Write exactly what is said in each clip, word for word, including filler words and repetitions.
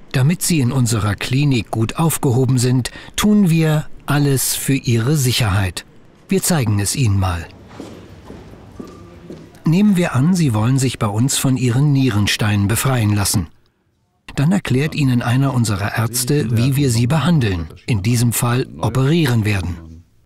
Damit Sie in unserer Klinik gut aufgehoben sind, tun wir alles für Ihre Sicherheit. Wir zeigen es Ihnen mal. Nehmen wir an, Sie wollen sich bei uns von Ihren Nierensteinen befreien lassen. Dann erklärt Ihnen einer unserer Ärzte, wie wir Sie behandeln, in diesem Fall operieren werden.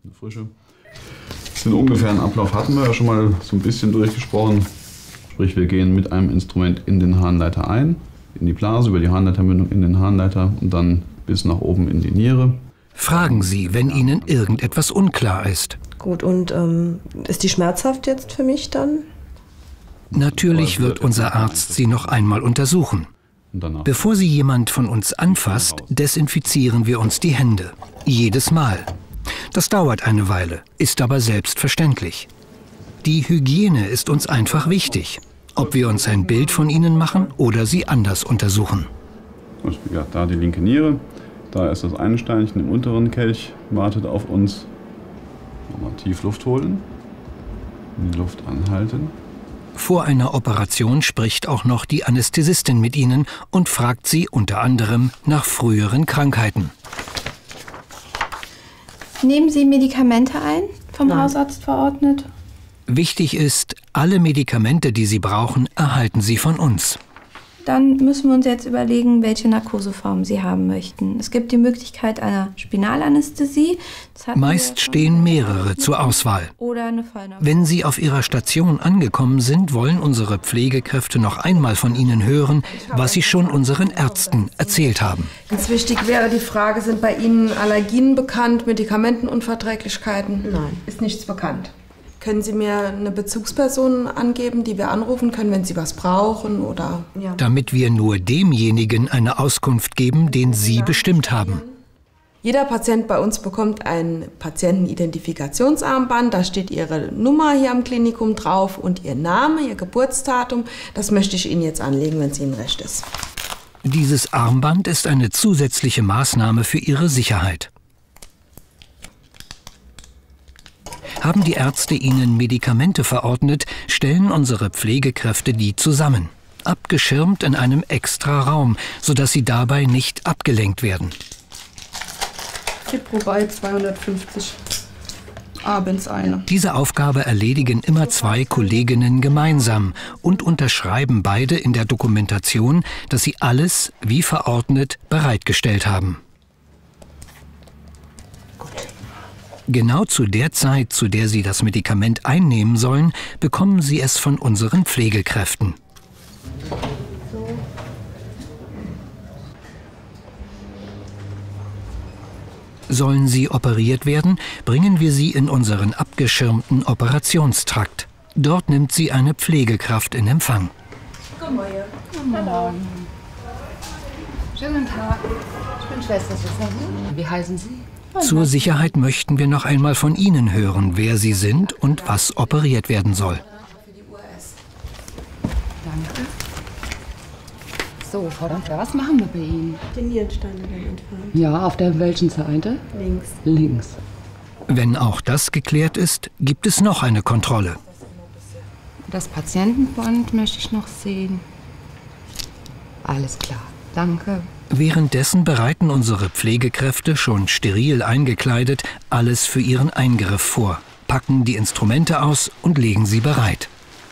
Den ungefähren Ablauf hatten wir ja schon mal so ein bisschen durchgesprochen. Sprich, wir gehen mit einem Instrument in den Harnleiter ein, in die Blase, über die Harnleitermündung in den Harnleiter und dann bis nach oben in die Niere. Fragen Sie, wenn Ihnen irgendetwas unklar ist. Gut, und ähm, ist die schmerzhaft jetzt für mich dann? Natürlich wird unser Arzt Sie noch einmal untersuchen. Bevor Sie jemand von uns anfasst, desinfizieren wir uns die Hände. Jedes Mal. Das dauert eine Weile, ist aber selbstverständlich. Die Hygiene ist uns einfach wichtig, ob wir uns ein Bild von Ihnen machen oder Sie anders untersuchen. Ja, da die linke Niere, da ist das eine Steinchen im unteren Kelch, wartet auf uns. Nochmal tief Luft holen, die Luft anhalten. Vor einer Operation spricht auch noch die Anästhesistin mit Ihnen und fragt Sie unter anderem nach früheren Krankheiten. Nehmen Sie Medikamente ein, vom Nein. Hausarzt verordnet? Wichtig ist, alle Medikamente, die Sie brauchen, erhalten Sie von uns. Dann müssen wir uns jetzt überlegen, welche Narkoseform Sie haben möchten. Es gibt die Möglichkeit einer Spinalanästhesie. Meist stehen mehrere zur Auswahl. Oder eine Vollnarkose. Wenn Sie auf Ihrer Station angekommen sind, wollen unsere Pflegekräfte noch einmal von Ihnen hören, was Sie schon unseren Ärzten erzählt haben. Ganz wichtig wäre die Frage, sind bei Ihnen Allergien bekannt, Medikamentenunverträglichkeiten? Nein. Ist nichts bekannt. Können Sie mir eine Bezugsperson angeben, die wir anrufen können, wenn Sie was brauchen? Oder Ja. Damit wir nur demjenigen eine Auskunft geben, den Sie bestimmt haben. Jeder Patient bei uns bekommt ein Patientenidentifikationsarmband. Da steht Ihre Nummer hier am Klinikum drauf und Ihr Name, Ihr Geburtsdatum. Das möchte ich Ihnen jetzt anlegen, wenn es Ihnen recht ist. Dieses Armband ist eine zusätzliche Maßnahme für Ihre Sicherheit. Haben die Ärzte Ihnen Medikamente verordnet, stellen unsere Pflegekräfte die zusammen. Abgeschirmt in einem extra Raum, sodass Sie dabei nicht abgelenkt werden. Cipro bei zweihundertfünfzig. Abends eine. Diese Aufgabe erledigen immer zwei Kolleginnen gemeinsam und unterschreiben beide in der Dokumentation, dass sie alles, wie verordnet, bereitgestellt haben. Genau zu der Zeit, zu der Sie das Medikament einnehmen sollen, bekommen Sie es von unseren Pflegekräften. Sollen Sie operiert werden, bringen wir Sie in unseren abgeschirmten Operationstrakt. Dort nimmt Sie eine Pflegekraft in Empfang. Guten Morgen. Guten Morgen. Schönen Tag. Ich bin Schwester Susanne. Wie heißen Sie? Zur Sicherheit möchten wir noch einmal von Ihnen hören, wer Sie sind und was operiert werden soll. Danke. So, Frau Dampfer, was machen wir bei Ihnen? Die Nierensteine werden entfernt. Ja, auf der welchen Seite? Links. Links. Wenn auch das geklärt ist, gibt es noch eine Kontrolle. Das Patientenband möchte ich noch sehen. Alles klar, danke. Währenddessen bereiten unsere Pflegekräfte, schon steril eingekleidet, alles für Ihren Eingriff vor, packen die Instrumente aus und legen sie bereit.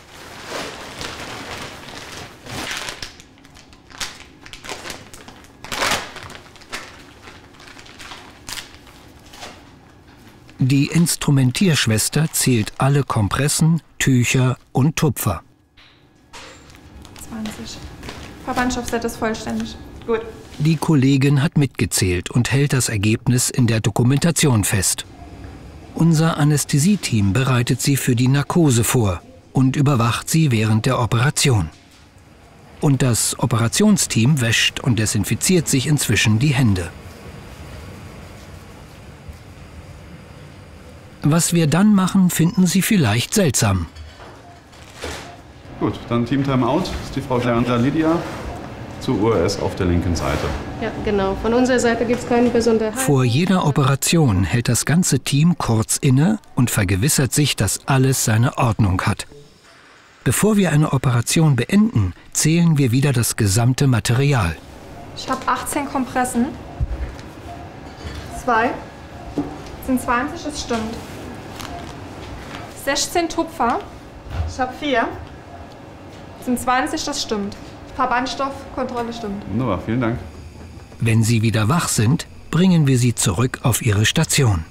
Die Instrumentierschwester zählt alle Kompressen, Tücher und Tupfer. zwanzig. Verbandsstoffset ist vollständig. Gut. Die Kollegin hat mitgezählt und hält das Ergebnis in der Dokumentation fest. Unser Anästhesieteam bereitet sie für die Narkose vor und überwacht sie während der Operation. Und das Operationsteam wäscht und desinfiziert sich inzwischen die Hände. Was wir dann machen, finden Sie vielleicht seltsam. Gut, dann Team Timeout. Das ist die Frau Geranda Lydia zur U R S auf der linken Seite. Ja, genau. Von unserer Seite gibt es keine besondere. Vor jeder Operation hält das ganze Team kurz inne und vergewissert sich, dass alles seine Ordnung hat. Bevor wir eine Operation beenden, zählen wir wieder das gesamte Material. Ich habe achtzehn Kompressen. Zwei. Sind zwanzig, das stimmt. sechzehn Tupfer. Ich habe vier. Sind zwanzig, das stimmt. Verbandstoffkontrolle stimmt. Wunderbar, vielen Dank. Wenn Sie wieder wach sind, bringen wir Sie zurück auf Ihre Station.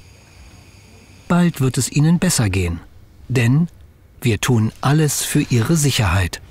Bald wird es Ihnen besser gehen, denn wir tun alles für Ihre Sicherheit.